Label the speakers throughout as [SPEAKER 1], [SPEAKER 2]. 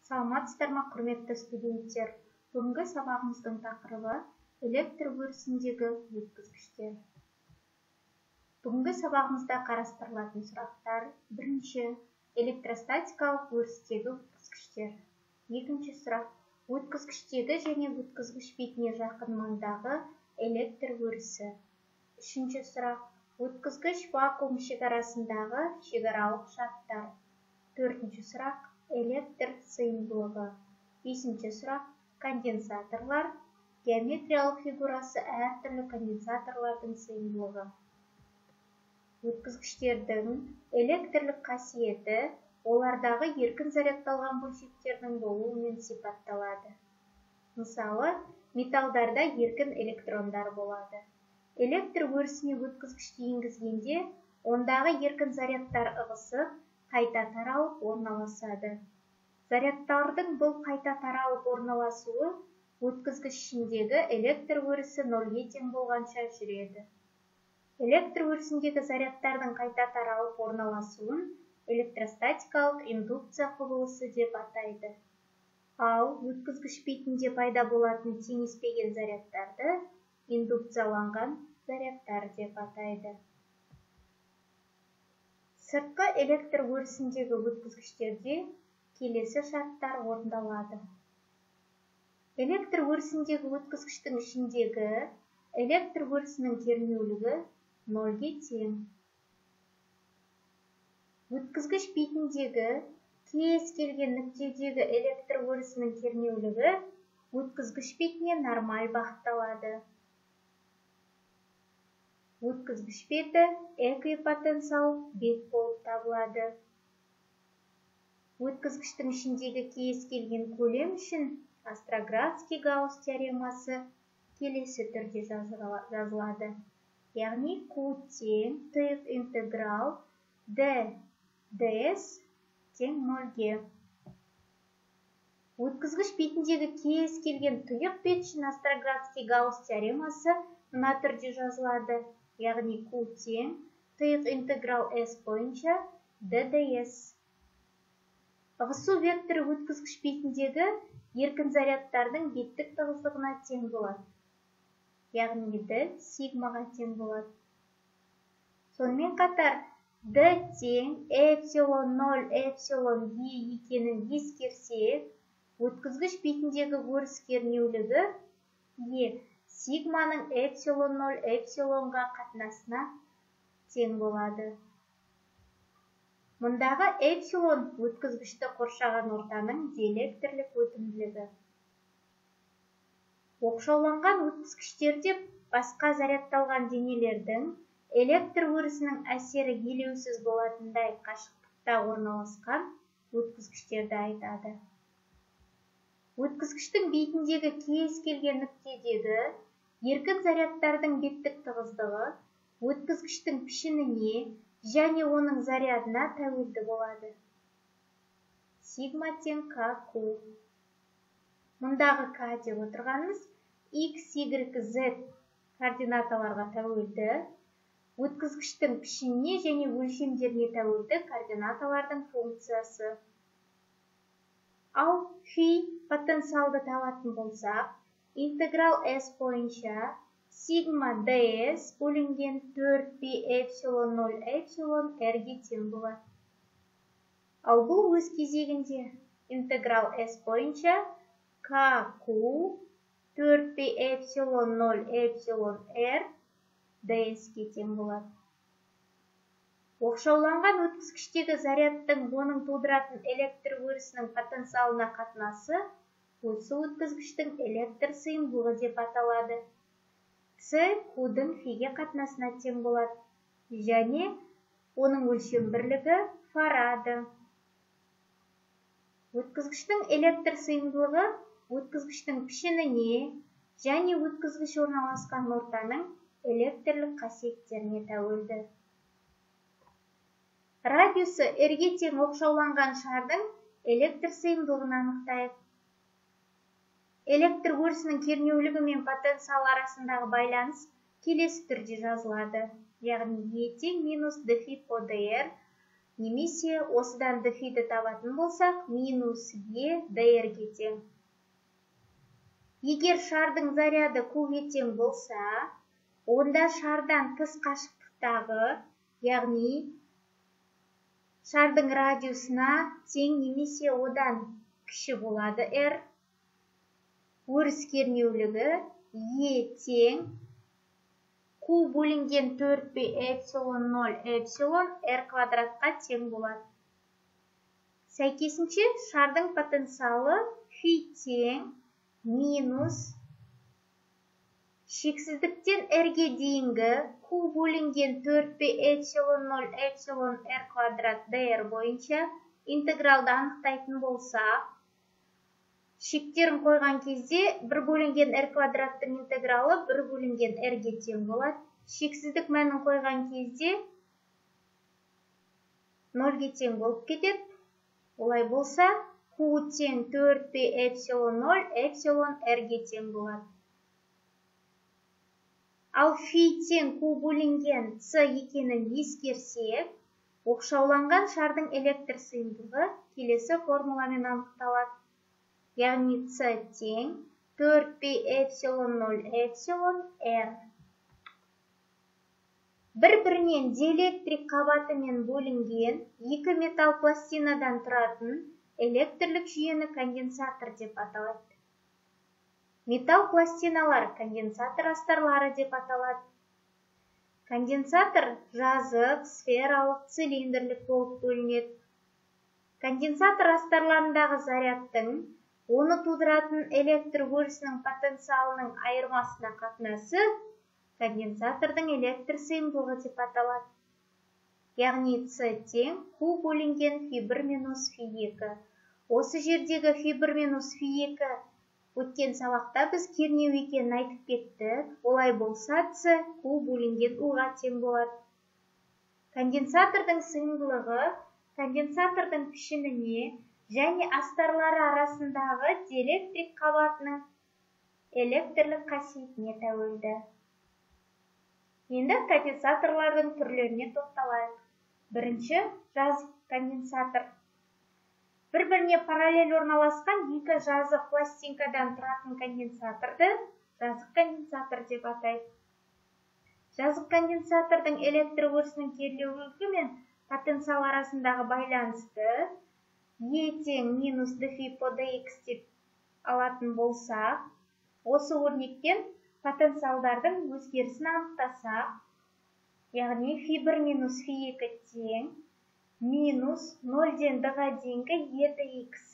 [SPEAKER 1] Саламатсыздар ма, құрметті студенттер? Бүгінгі сабағымыздың тақырыбы электр өрісіндегі өткізгіштер. Бүгінгі сабағымызда қарастырылатын сұрақтар: бірінші, электростатикалық өрістегі өткізгіштер. Екінші сұрақ: өткізгіштегі және өткізгіш бетіне жақын маңдағы электр өрісі. Үшінші сұрақ: өткізгіш вакуум шекарасындағы шекаралық шарттар. Төртінші сұрақ: электр сыйымдылығы. Бесінші сұрақ: конденсаторлар. Геометриялық фигурасы әртүрлі конденсаторлардың сыйымдылығы. Өткізгіштердің электрлік қасиеті олардағы еркін зарядталған бөлшектердің болуымен сипатталады. Мысалы, металдарда еркін электрондар болады. Электр өрісіне өткізгішті енгізгенде, ондағы еркін зарядтар ығысып, қайта таралып орналасады. Зарядтардың бұл қайта таралып орналасуы өткізгіш ішіндегі электр өрісі нөлге тең болғанша жүреді. Электр өрісіндегі зарядтардың қайта таралып орналасуын электростатикалық индукция құбылысы деп атайды. Ал өткізгіш бетінде пайда болатын теңеспеген зарядтарды индукцияланған зарядтар деп атайды. Сыртқы электр өрісіндегі өткізгіштерде келесі шарттар орындалады. Электр өрісіндегі өткізгіштің ішіндегі электр өрісінің кернеулігі нөлге тең. Өткізгіш бетіндегі кез келген нүктедегі электр өрісінің кернеулігі өткізгіш бетіне нормаль бағытталады. Өткізгіш беті эквипотенциал бет болып табылады. Өткізгіштің ішіндегі кез келген көлем үшін Остроградский-Гаусс теоремасы келесі түрде жазылады. Яғни Q тең тұйық интеграл ds тең нөлге. Өткізгіш бетіндегі кез келген тұйық бет үшін Остроградский-Гаусс теоремасы мына түрде жазылады. Яғни Q тең тұйық интеграл S бойынша dds. Ығысу векторы өткізгіш бетіндегі еркін зарядтардың беттік тығыздығына тең болады. Яғни d сигмаға тең болады. Сонымен қатар d тең эпсилон 0 эпсилон e екенін ескерсек, өткізгіш бетіндегі өріс кернеулігі e сигманың эпсилон 0 эпсилонға қатынасына тең болады. Мұндағы эпсилон өткізгішті қоршаған ортаның диэлектрлік өтімділігі. Оқшауланған өткізгіштерде басқа зарядталған денелердің электр өрісінің әсері елеусіз болатындай қашықтықта орналасқан өткізгіштерді айтады. Өткізгіштің бетіндегі кез келген нүктедегі еркін зарядтардың беттік тығыздығы өткізгіштің пішініне және оның зарядына тәуелді болады. Сигма тең KQ. Мұндағы К деп отырғанымыз X, Y, Z координаталарға тәуелді, өткізгіштің пішініне және өлшемдеріне тәуелді координаталардың функциясы. Ал фи потенциалды табатын болсақ, интеграл S бойынша сигма ds бөлінген 4π эпсилон 0 эпсилон r-ге тең болады. Ал бұл өз кезегінде интеграл S бойынша KQ 4π эпсилон 0 эпсилон r ds-ге тең болады. Оқшауланған өткізгіштегі зарядтың оның тудыратын электр өрісінің потенциалына қатынасы осы өткізгіштің электр сыйымдылығы деп аталады. С Q-дің фиге қатынасына тең болады және оның өлшем бірлігі фарады. Өткізгіштің электр сыйымдылығы өткізгіштің пішініне және өткізгіш орналасқан ортаның электрлік қасиеттеріне тәуелді. Радиусы r-ге тең оқшауланған шардың электр сыйымдылығын анықтайық. Электр өрісінің кернеулігі мен потенциал арасындағы байланыс келесі түрде жазылады. Яғни E тең минус dφ по dr немесе осыдан дфиді табатын болсақ, минус Е dr-ге тең. Егер шардың заряды Qге тең болса, онда шардан тыс қашықтықтағы, яғни шардың радиусына тең немесе одан кіші болады R. Өріс кернеулігі Е тең Q бөлінген 4π эпсилон 0 эпсилон R квадратқа тең болады. Сәйкесінше шардың потенциалы фи тең минус шексіздіктен R-ге дейінгі Q бөлінген 4π эпсилон 0 эпсилон R квадрат dr бойынша интегралды анықтайтын болса, шектерін қойған кезде 1 бөлінген R квадраттың интегралы 1 бөлінген R-ге тең болады. Шексіздік мәнін қойған кезде 0-ге тең болып кетеді. Олай болса, Q тең 4π эпсилон 0 эпсилон R-ге тең болады. Ал фи тең Q бөлінген С екенін ескерсек, оқшауланған шардың электр сыйымдылығы келесі формуламен анықталады. Яғни С тең 4π эпсилон 0 эпсилон R. Бір-бірінен диэлектрик қабатымен бөлінген екі металл пластинадан тұратын электрлік жүйені конденсатор деп аталады. Металл пластиналар конденсатор астарлары деп аталады. Конденсатор жазық, сфералық, цилиндрлік болып бөлінеді. Конденсатор астарларындағы зарядтың оны тудыратын электр өрісінің потенциалының айырмасына қатынасы конденсатордың электр сыйымдылығы деп аталады. Яғни С тең Q бөлінген фи1 минус фи2. Осы жердегі фи1 минус фи2 өткен сабақта біз кернеу екенін айтып кеттік. Олай болса, С Q бөлінген U-ға тең болады. Конденсатордың сыйымдылығы конденсатордың пішініне және астарлары арасындағы диэлектрик қабатының электрлік қасиетіне тәуелді. Енді конденсаторлардың түрлеріне тоқталайық. Бірінші, жазық конденсатор. Бір-біріне параллель орналасқан екі жазық пластинкадан тұратын конденсаторды жазық конденсатор деп атайды. Жазық конденсатордың электр өрісінің кернеулілігі мен потенциал арасындағы байланысты Е тең минус dφ по dx деп алатын болса, осы өрнектен потенциалдардың өзгерісін анықтасақ, яғни фи1 минус фи2 тең минус 0-ден d-ға дейінгі Е dx.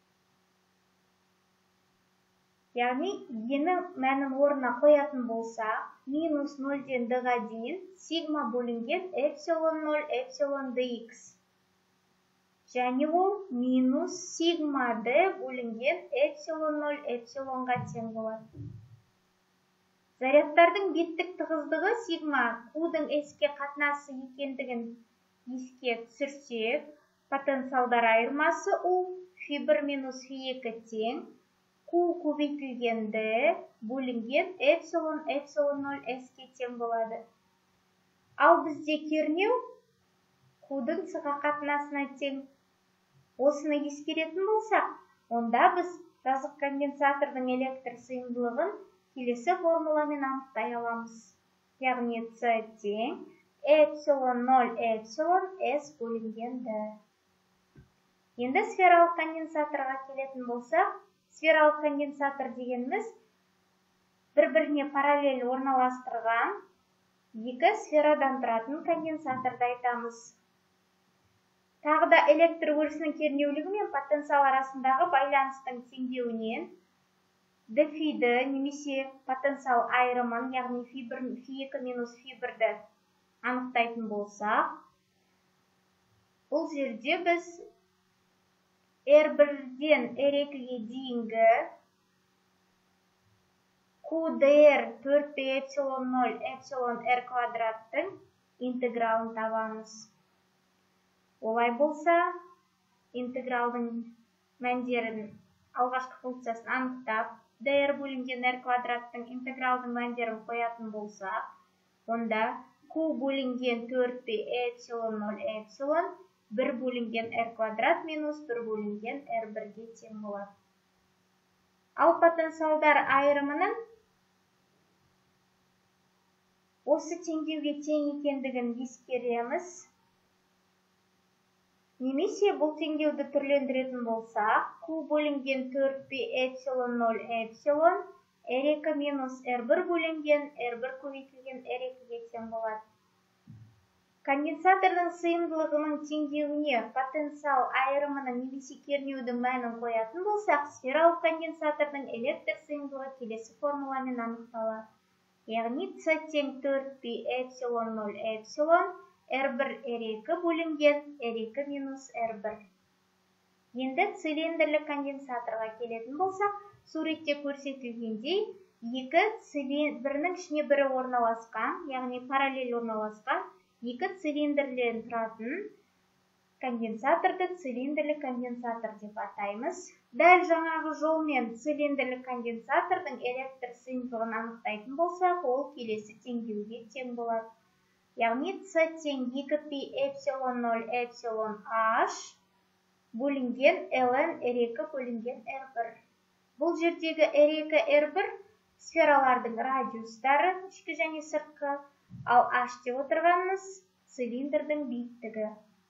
[SPEAKER 1] Яғни ені мәнін орнына қоятын болса, минус 0-ден d-ға дейін сигма бөлінген эпсилон 0 эпсилон dx. Және ол минус сигма d бөлінген эпсилон 0 эпсилонға тең болады. Зарядтардың беттік тығыздығы сигма Q-дің S-ке қатынасы екендігін еске түсірсек, потенциалдар айырмасы U фи1 минус фи2 тең Q көбейтілген d бөлінген эпсилон 0 S-ке тең болады. Ал бізде кернеу Q-дің S-ға қатынасына тең. Осыны ескеретін болсақ, онда біз жазық конденсатордың электр сыйымдылығын келесі формуламен анықтай аламыз. Яғни С тең эпсилон 0 эпсилон S бөлінген d. Енді сфералық конденсаторға келетін болсақ, сфералық конденсатор дегеніміз бір-біріне параллель орналастырған екі сферадан тұратын конденсаторды айтамыз. Тағы да электр өрісінің кернеулігі мен потенциал арасындағы байланыстың теңдеуінен dφ-ді немесе потенциал айырымын, яғни фи2 минус фи1-ді анықтайтын болсақ, бұл жерде біз R1-ден R2-ге дейінгі QDR 4π эпсилон 0 эпсилон R квадраттың интегралын табамыз. Олай болса, интегралдың мәндерін алғашқы функциясын анықтап, dr бөлінген R квадраттың интегралдың мәндерін қоятын болсақ, онда Q бөлінген 4π эпсилон 0 эпсилон 1 бөлінген r квадрат минус 1 бөлінген r1-ге тең болады. Ал потенциалдар айырымының осы теңдеуге тең екендігін ескереміз. Немесе бұл теңдеуді түрлендіретін болсақ, q бөлінген 4π эпсилон 0 эпсилон r2 минус r1 бөлінген r1 көбейтілген r2-ге тең болады. Конденсатордың сыйымдылығының теңдеуіне потенциал айырымының немесе кернеудің мәнін қоятын болсақ, сфералық конденсатордың электр сыйымдылығы келесі формуламен анықталады. Яғни c тең 4π эпсилон 0 эпсилон r1 r2 бөлінген r2 минус r1. Енді цилиндрлік конденсаторға келетін болсақ, суретте көрсетілгендей, бірінің ішіне бірі орналасқан, яғни параллель орналасқан, екі цилиндрлен тұратын конденсаторды цилиндрлік конденсатор деп атаймыз. Дәл жаңағы жолмен цилиндрлік конденсатордың электр сыйымдылығын анықтайтын болсақ, ол келесі теңдеуге тең болады. Яғни c тең 2π эпсилон 0 эпсилон h бөлінген ln r2 бөлінген r1. Бұл жердегі r2 r1 сфералардың радиустары, ішкі және сыртқы, ал h деп отырғанымыз цилиндрдің биіктігі.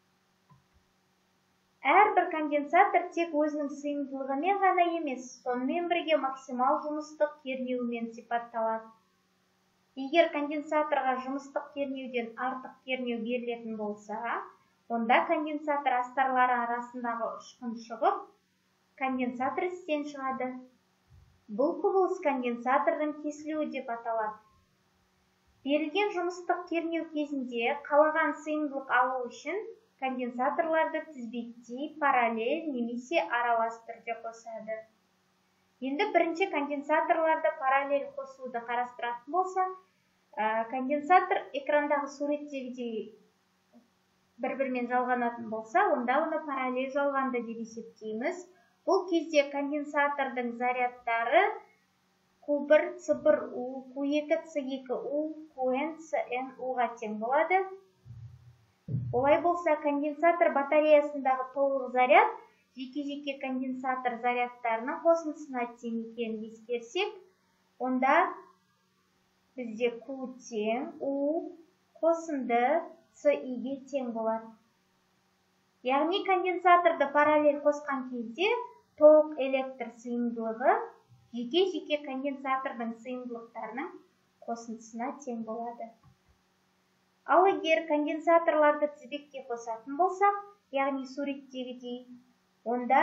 [SPEAKER 1] Әрбір конденсатор тек өзінің сыйымдылығымен ғана емес, сонымен бірге максимал жұмыстық кернеуімен сипатталады. Егер конденсаторға жұмыстық кернеуден артық кернеу берілетін болса, онда конденсатор астарлары арасындағы ұшқын шығып, конденсатор істен шығады. Бұл құбылыс конденсатордың кесілуі деп аталады. Берілген жұмыстық кернеу кезінде қалаған сыйымдылық алу үшін конденсаторларды тізбектей, параллель немесе аралас түрде қосады. Енді бірінші конденсаторларды параллель қосуды қарастыратын болса, конденсатор экрандағы суреттегідей бір-бірімен жалғанатын болса, онда оны параллель жалғанды деп есептейміз. Бұл кезде конденсатордың зарядтары Q1 C1U, Q2 C2U, Qn CnU-ға тең болады. Олай болса, конденсатор батареясындағы толық заряд жеке-жеке конденсатор зарядтарының қосындысына тең екенін ескерсек, онда бізде Q тең U қосынды CI-ге тең болады. Яғни конденсаторды параллель қосқан кезде толық электр сыйымдылығы жеке-жеке конденсатордың сыйымдылықтарының қосындысына тең болады. Ал егер конденсаторларды тізбекке қосатын болсақ, яғни суреттегідей, онда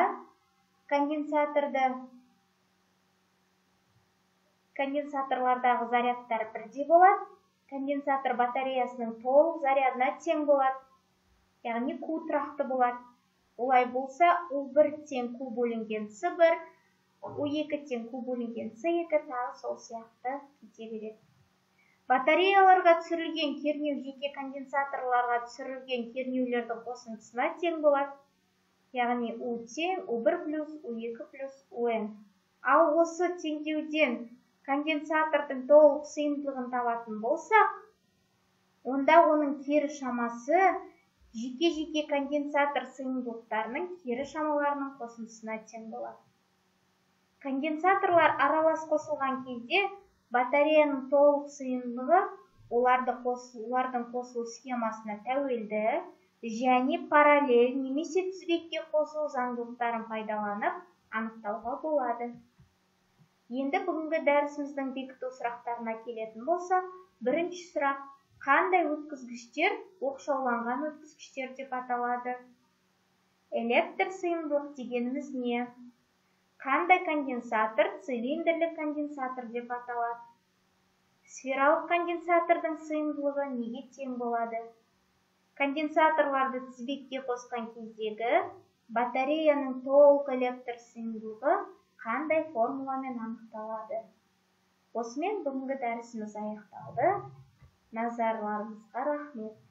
[SPEAKER 1] конденсаторлардағы зарядтар бірдей болады, конденсатор батареясының толық зарядына тең болады, яғни Q тұрақты болады. Олай болса, U1 тең Q бөлінген C1, U2 тең Q бөлінген C2 тағы сол сияқты кете береді. Батареяларға түсірілген кернеу жеке конденсаторларға түсірілген кернеулердің қосындысына тең болады, яғни U тең U1 плюс U2 плюс UN. Ал осы теңдеуден конденсатордың толық сыйымдылығын табатын болсақ, онда оның кері шамасы жеке-жеке конденсатор сыйымдылықтарының кері шамаларының қосындысына тең болады. Конденсаторлар аралас қосылған кезде батареяның толық сыйымдылығы олардың қосылу схемасына тәуелді және параллель немесе тізбекке қосылу заңдылықтарын пайдаланып анықтауға болады. Енді бүгінгі дәрісіміздің бекіту сұрақтарына келетін болсақ, бірінші сұрақ: қандай өткізгіштер оқшауланған өткізгіштер деп аталады? Электр сыйымдылық дегеніміз не? Қандай конденсатор цилиндрлік конденсатор деп аталады? Сфералық конденсатордың сыйымдылығы неге тең болады? Конденсаторларды тізбекке қосқан кездегі батареяның толық электр сыйымдылығы қандай формуламен анықталады? Осымен бүгінгі дәрісіміз аяқталды. Назарларыңызға рахмет.